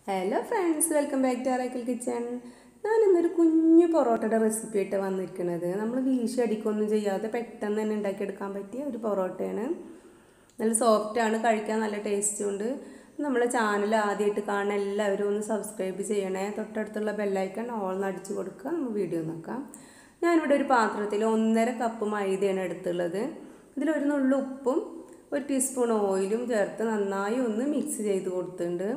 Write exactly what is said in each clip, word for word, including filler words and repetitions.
Hello friends, welcome back to Arakkal kitchen. ഞാൻ ഇന്നൊരു കുഞ്ഞു പൊറോട്ടയുടെ റെസിപ്പി ആയിട്ട് വന്നിരിക്കുന്നത്. നമ്മൾ വീശി അടിക്കൊന്നും ചെയ്യാതെ പെട്ടെന്ന് തന്നെ ഉണ്ടാക്കിയെടുക്കാൻ പറ്റിയ ഒരു പൊറോട്ടയാണ്. നല്ല സോഫ്റ്റാണ്, കഴിക്കാൻ നല്ല ടേസ്റ്റും ഉണ്ട്. നമ്മളെ ചാനൽ ആദ്യമായിട്ട് കാണുന്ന എല്ലാവരും ഒന്ന് സബ്സ്ക്രൈബ് ചെയ്യണേ. തൊട്ടടുത്തുള്ള ബെല്ലൈക്കൺ ഓൾന്ന് അടിച്ചു കൊടുക്കുക. നമുക്ക് വീഡിയോ നോക്കാം. ഞാനിവിടെ ഒരു പാത്രത്തിൽ ഒന്നര കപ്പ് മൈദയാണ് എടുത്തുള്ളത്. ഇതിലൊരു നുള്ളു ഉപ്പും ഒരു ടീസ്പൂൺ ഓയിലും ചേർത്ത് നന്നായി ഒന്ന് മിക്സ് ചെയ്ത് കൊടുത്തിട്ടുണ്ട്.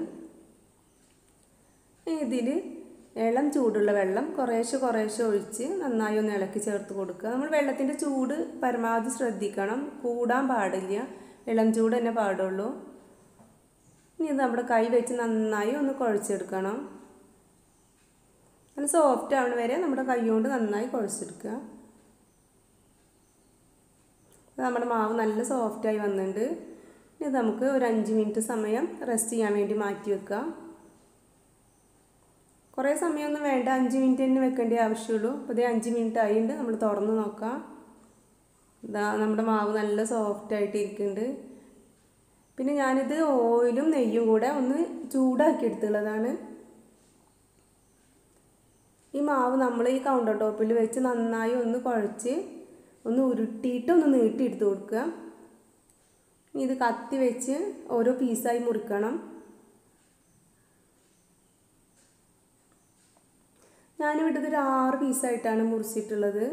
ഇതിൽ ഇളം ചൂടുള്ള വെള്ളം കുറേശ്ശെ കുറേശ്ശെ ഒഴിച്ച് നന്നായി ഒന്ന് ഇളക്കി ചേർത്ത് കൊടുക്കുക. നമ്മൾ വെള്ളത്തിൻ്റെ ചൂട് പരമാവധി ശ്രദ്ധിക്കണം, കൂടാൻ പാടില്ല, ഇളം ചൂട് തന്നെ പാടുള്ളൂ. ഇനി ഇത് നമ്മുടെ കൈ വെച്ച് നന്നായി ഒന്ന് കുഴച്ചെടുക്കണം. നല്ല സോഫ്റ്റ് ആവണ വരെ നമ്മുടെ കൈ കൊണ്ട് നന്നായി കുഴച്ചെടുക്കുക. നമ്മുടെ മാവ് നല്ല സോഫ്റ്റായി വന്നിട്ടുണ്ട്. ഇനി നമുക്ക് ഒരു അഞ്ച് മിനിറ്റ് സമയം റെസ്റ്റ് ചെയ്യാൻ വേണ്ടി മാറ്റി വെക്കാം. കുറേ സമയമൊന്നും വേണ്ട, അഞ്ച് മിനിറ്റ് തന്നെ വെക്കേണ്ട ആവശ്യമുള്ളൂ. അപ്പോൾ ഇതേ അഞ്ച് മിനിറ്റ് ആയിട്ടുണ്ട്. നമ്മൾ തുറന്ന് നോക്കാം. ഇതാ നമ്മുടെ മാവ് നല്ല സോഫ്റ്റ് ആയിട്ട് ഇരിക്കുന്നുണ്ട്. പിന്നെ ഞാനിത് ഓയിലും നെയ്യും കൂടെ ഒന്ന് ചൂടാക്കി എടുത്തുള്ളതാണ്. ഈ മാവ് നമ്മൾ ഈ കൗണ്ടർ ടോപ്പിൽ വെച്ച് നന്നായി ഒന്ന് കുഴച്ച് ഒന്ന് ഉരുട്ടിയിട്ട് ഒന്ന് നീട്ടിയെടുത്ത് കൊടുക്കുക. ഇത് കത്തി വെച്ച് ഓരോ പീസായി മുറിക്കണം. ഞാനിവിടെ ഇതൊരു ആറ് പീസായിട്ടാണ് മുറിച്ചിട്ടുള്ളത്.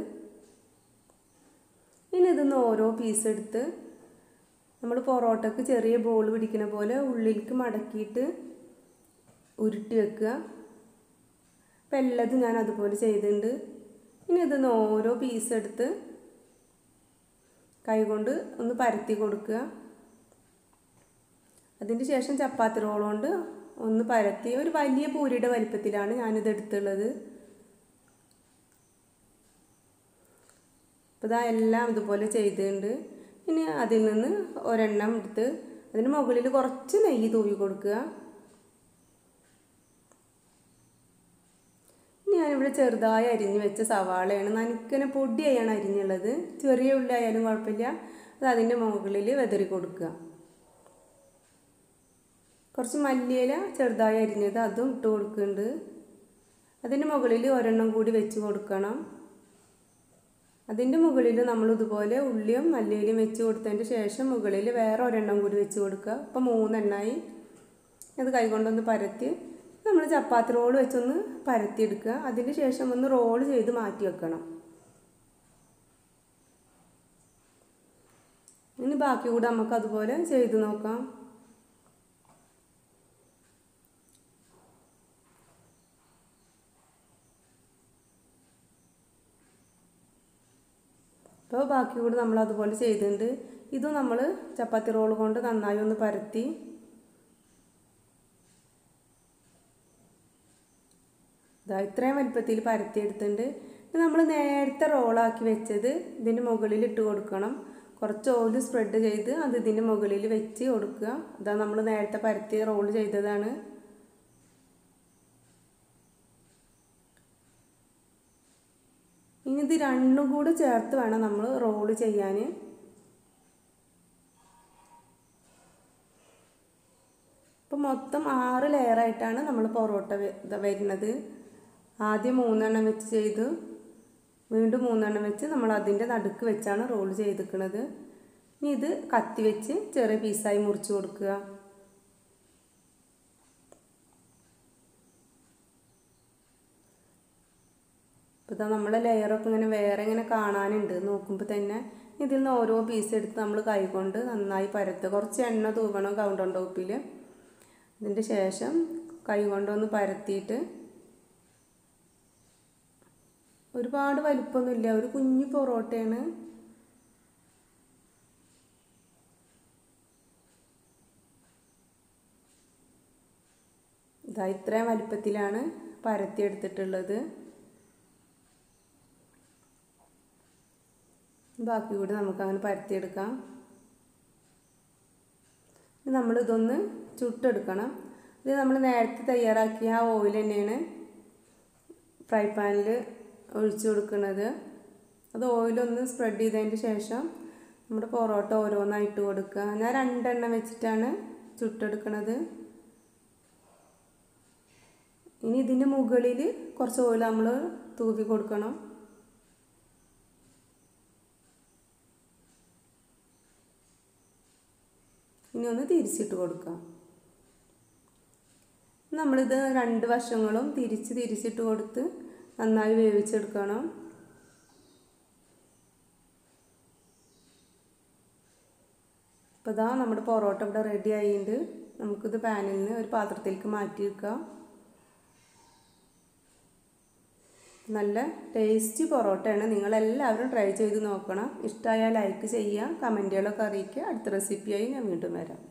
ഇനി ഇതൊന്ന് ഓരോ പീസ് എടുത്ത് നമ്മൾ പൊറോട്ടക്ക് ചെറിയ ബോൾ പിടിക്കുന്ന പോലെ ഉള്ളിലേക്ക് മടക്കിയിട്ട് ഉരുട്ടി വെക്കുക. അപ്പം എല്ലാതും ഞാൻ അതുപോലെ ചെയ്തിട്ടുണ്ട്. ഇനി ഇതൊന്ന് ഓരോ പീസ് എടുത്ത് കൈകൊണ്ട് ഒന്ന് പരത്തി കൊടുക്കുക. അതിന് ശേഷം ചപ്പാത്തി റോൾ കൊണ്ട് ഒന്ന് പരത്തി ഒരു വലിയ പൂരിയുടെ വലിപ്പത്തിലാണ് ഞാനിത് എടുത്തുള്ളത്. അപ്പോൾ ഇതാ എല്ലാം ഇതുപോലെ ചെയ്തിട്ടുണ്ട്. ഇനി അതിൽ നിന്ന് ഒരെണ്ണം എടുത്ത് അതിന് മുകളിൽ കുറച്ച് നെയ്യ് തൂവി കൊടുക്കുക. ഇനി ഞാനിവിടെ ചെറുതായി അരിഞ്ഞ് വെച്ച സവാളയാണ്, നനുക്കനെ പൊടിയായാണ് അരിഞ്ഞുള്ളത്. ചെറിയ ഉള്ളി ആയാലും കുഴപ്പമില്ല. അത് അതിൻ്റെ മുകളിൽ വെതറി കൊടുക്കുക. കുറച്ച് മല്ലിയില ചെറുതായി അരിഞ്ഞത് അതും ഇട്ട് കൊടുക്കുന്നുണ്ട്. അതിൻ്റെ മുകളിൽ ഒരെണ്ണം കൂടി വെച്ച് കൊടുക്കണം. അതിൻ്റെ മുകളിൽ നമ്മൾ ഇതുപോലെ ഉള്ളിയും മല്ലിയിലും വെച്ച് കൊടുത്തതിൻ്റെ ശേഷം മുകളിൽ വേറെ ഒരെണ്ണം കൂടി വെച്ച് കൊടുക്കുക. അപ്പോൾ മൂന്നെണ്ണമായി. അത് കൈകൊണ്ടൊന്ന് പരത്തി നമ്മൾ ചപ്പാത്തി റോൾ വെച്ചൊന്ന് പരത്തിയെടുക്കുക. അതിന് ശേഷം ഒന്ന് റോൾ ചെയ്ത് മാറ്റി വെക്കണം. ഇനി ബാക്കി കൂടെ നമുക്ക് അതുപോലെ ചെയ്ത് നോക്കാം. അപ്പോൾ ബാക്കി കൂടി നമ്മൾ അതുപോലെ ചെയ്തിട്ടുണ്ട്. ഇതും നമ്മൾ ചപ്പാത്തി റോൾ കൊണ്ട് നന്നായി ഒന്ന് പരത്തി ഇതാ ഇത്രയും വലിപ്പത്തിൽ പരത്തിയെടുത്തിട്ടുണ്ട്. ഇത് നമ്മൾ നേരത്തെ റോളാക്കി വെച്ചത് ഇതിൻ്റെ മുകളിൽ ഇട്ട് കൊടുക്കണം. കുറച്ച് ഓയിൽ സ്പ്രെഡ് ചെയ്ത് അത് ഇതിൻ്റെ മുകളിൽ വെച്ച് കൊടുക്കുക. ഇതാ നമ്മൾ നേരത്തെ പരത്തി റോൾ ചെയ്തതാണ്. ഇനി ഇത് രണ്ടും കൂടെ ചേർത്ത് വേണം നമ്മൾ റോള് ചെയ്യാൻ. ഇപ്പം മൊത്തം ആറ് ലെയറായിട്ടാണ് നമ്മൾ പൊറോട്ട വരുന്നത്. ആദ്യം മൂന്നെണ്ണം വെച്ച് ചെയ്തു, വീണ്ടും മൂന്നെണ്ണം വെച്ച് നമ്മൾ അതിൻ്റെ നടുക്ക് വെച്ചാണ് റോൾ ചെയ്തിരിക്കുന്നത്. ഇനി ഇത് കത്തി വെച്ച് ചെറിയ പീസായി മുറിച്ച് കൊടുക്കുക. അപ്പോൾ ഇതാ നമ്മളെ ലെയറൊക്കെ ഇങ്ങനെ വേറെ ഇങ്ങനെ കാണാനുണ്ട് നോക്കുമ്പോൾ തന്നെ. ഇതിൽ നിന്ന് ഓരോ പീസ് എടുത്ത് നമ്മൾ കൈകൊണ്ട് നന്നായി പരത്തുക. കുറച്ച് എണ്ണ തൂവണം കൗണ്ടർ ടോപ്പിൽ. അതിൻ്റെ ശേഷം കൈ കൊണ്ടൊന്ന് പരത്തിയിട്ട്, ഒരുപാട് വലിപ്പമൊന്നുമില്ല, ഒരു കുഞ്ഞു പൊറോട്ടയാണ്. ഇതാ ഇത്രയും വലിപ്പത്തിലാണ് പരത്തിയെടുത്തിട്ടുള്ളത്. ബാക്കി കൂടി നമുക്കങ്ങനെ പരത്തിയെടുക്കാം. നമ്മളിതൊന്ന് ചുട്ടെടുക്കണം. ഇത് നമ്മൾ നേരത്തെ തയ്യാറാക്കിയ ആ ഓയിൽ തന്നെയാണ് ഫ്രൈ പാനിൽ ഒഴിച്ചു കൊടുക്കുന്നത്. അത് ഓയിലൊന്ന് സ്പ്രെഡ് ചെയ്തതിന് ശേഷം നമ്മുടെ പൊറോട്ട ഓരോന്നായിട്ട് കൊടുക്കുക. ഞാൻ രണ്ടെണ്ണം വെച്ചിട്ടാണ് ചുട്ടെടുക്കുന്നത്. ഇനി ഇതിൻ്റെ മുകളിൽ കുറച്ച് ഓയിൽ നമ്മൾ തൂവി കൊടുക്കണം. ഇനി ഒന്ന് തിരിച്ചിട്ട് കൊടുക്കാം. നമ്മളിത് രണ്ട് വശങ്ങളും തിരിച്ച് തിരിച്ചിട്ട് കൊടുത്ത് നന്നായി വേവിച്ചെടുക്കണം. അപ്പോൾ ഇതാ നമ്മുടെ പൊറോട്ട ഇവിടെ റെഡി ആയിട്ടുണ്ട്. നമുക്കിത് പാനിൽ നിന്ന് ഒരു പാത്രത്തിലേക്ക് മാറ്റി വെക്കാം. നല്ല ടേസ്റ്റി പൊറോട്ടയാണ്. നിങ്ങളെല്ലാവരും ട്രൈ ചെയ്ത് നോക്കണം. ഇഷ്ടമായാൽ ലൈക്ക് ചെയ്യുക, കമൻറ്റുകളൊക്കെ അറിയിക്കുക. അടുത്ത റെസിപ്പിയായി ഞാൻ വീണ്ടും വരാം.